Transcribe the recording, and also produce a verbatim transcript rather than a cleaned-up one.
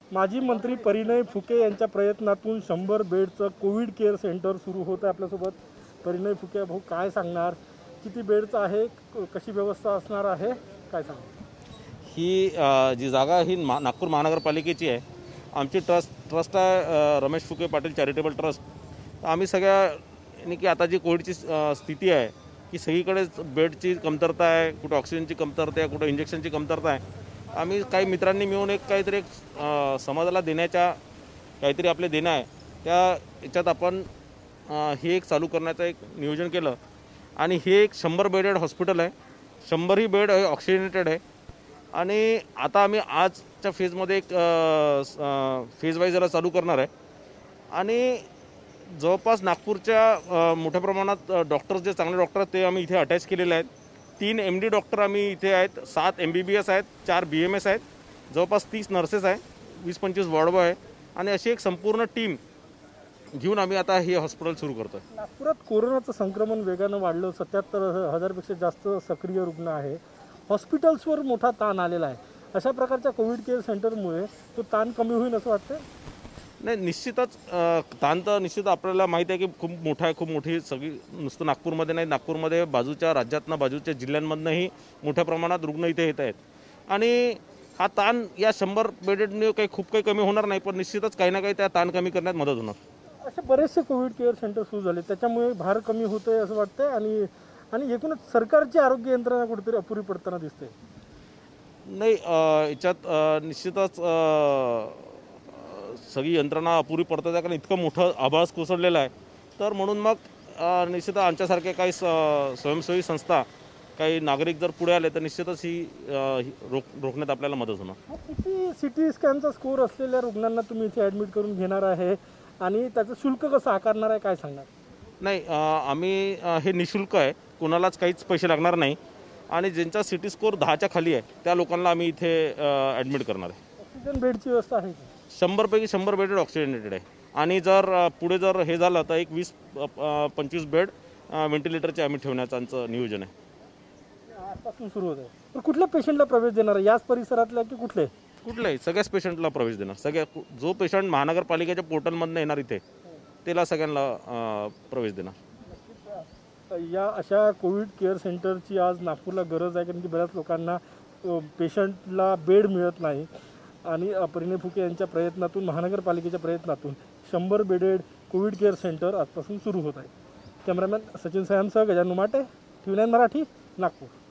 माजी मंत्री परिणय फुके यांच्या प्रयत्नातून शंभर बेडचं कोविड केअर सेंटर सुरू होत आहे। आपल्यासोबत परिणय फुके भाऊ, काय सांगणार, किती बेडचं आहे, कशी व्यवस्था असणार आहे, काय सांगणार? ही जी जागा ही मा नागपूर महानगरपालिकेची आहे। आमची ट्रस्ट ट्रस्ट आहे रमेश फुके पाटील चॅरिटेबल ट्रस्ट। आम्ही सगळ्या की आता जी कोविडची स्थिती आहे की सगळीकडेच बेडची कमतरता आहे, कुठे ऑक्सिजनची कमतरता आहे, कुठे इंजेक्शनची कमतरता आहे। आम्ही काही मित्रांनी मिळून एक काहीतरी एक समाजाला देण्याच्या काहीतरी आपले देणं आहे, त्या याच्यात आपण हे एक चालू करण्याचं एक नियोजन केलं। आणि हे एक शंभर बेडेड हॉस्पिटल आहे, शंभरही बेड ऑक्सिजनेटेड आहे। आणि आता आम्ही आजच्या फेजमध्ये एक फेज वाईज जरा चालू करणार आहे। आणि जवळपास नागपूरच्या मोठ्या प्रमाणात डॉक्टर्स जे चांगले डॉक्टर आहेत ते आम्ही इथे अटॅच केलेले आहेत। तीन एम डी डॉक्टर आम्ही इथे आहेत, सात एम बी बी एस आहेत, चार बी एम एस आहेत, जवळपास तीस नर्सेस आहे, वीस पंचवीस वॉर्ड बॉय आहे। आणि अशी एक संपूर्ण टीम घेऊन आम्ही आता हे हॉस्पिटल सुरू करतो आहे। नागपुरात कोरोनाचं संक्रमण वेगानं वाढलं, सत्याहत्तर हजारपेक्षा जास्त सक्रिय रुग्ण आहे, हॉस्पिटल्सवर मोठा ताण आलेला आहे। अशा प्रकारच्या कोविड केअर सेंटरमुळे तो ताण कमी होईल असं वाटतं? नाही, निश्चितच ताण तर निश्चित आपल्याला माहिती आहे की खूप मोठा आहे, खूप मोठी सगळी नुसतं नागपूरमध्ये नाही, नागपूरमध्ये बाजूच्या राज्यातनं बाजूच्या जिल्ह्यांमधनंही मोठ्या प्रमाणात रुग्ण इथे येत आहेत। आणि हा ताण या शंभर बेडेडने काही खूप काही कमी होणार नाही, पण निश्चितच काही ना काही त्या ताण कमी करण्यात मदत होणार। असे बरेचसे कोविड केअर सेंटर सुरू झाले, त्याच्यामुळे भार कमी होतोय असं वाटतंय। आणि आणि एकूणच सरकारची आरोग्य यंत्रणा कुठेतरी अपुरी पडताना दिसते। नाही, याच्यात निश्चितच सगळी यंत्रणा अपुरी पडतात, कारण इतकं मोठं आभास कोसळलेलं आहे। तर म्हणून मग निश्चितच आमच्यासारख्या काही स्वयंसेवी संस्था, काही नागरिक जर पुढे आले तर निश्चितच ही रोख रोखण्यात आपल्याला मदत होणार। किती सिटी स्कॅनचा स्कोर असलेल्या रुग्णांना तुम्ही इथे ॲडमिट करून घेणार आहे आणि त्याचं शुल्क कसं आकारणार आहे, काय सांगणार? नाही, आम्ही हे निशुल्क आहे, कोणालाच काहीच पैसे लागणार नाही। आणि ज्यांचा सिटी स्कोर दहाच्या खाली आहे त्या लोकांना आम्ही इथे ॲडमिट करणार आहे। ऑक्सिजन बेडची व्यवस्था आहे? शंभरपैकी शंभर बेडेड ऑक्सिजनेटेड आहे। आणि जर पुढे जर हे झालं तर एक वीस पंचवीस बेड व्हेंटिलेटरचे आम्ही ठेवण्याचं आमचं नियोजन आहे। आजपासून सुरू होत आहे। तर कुठल्या पेशंटला प्रवेश देणार आहे, याच परिसरातल्या की कुठले? कुठल्याही सगळ्याच पेशंटला प्रवेश देणार। सगळ्या जो पेशंट महानगरपालिकेच्या पोर्टलमधनं येणार इथे त्याला सगळ्यांना प्रवेश देणार। या अशा कोविड केअर सेंटरची आज नागपूरला गरज आहे, कारण की बऱ्याच लोकांना पेशंटला बेड मिळत नाही। आणि परिणय फुके यांच्या प्रयत्नातून, महानगरपालिकेच्या प्रयत्नातून शंभर बेडेड कोविड केअर सेंटर आजपासून सुरू होत आहे। कॅमेरामॅन सचिन सयांसह Gajanan Umate, T V nine Marathi, Nagpur.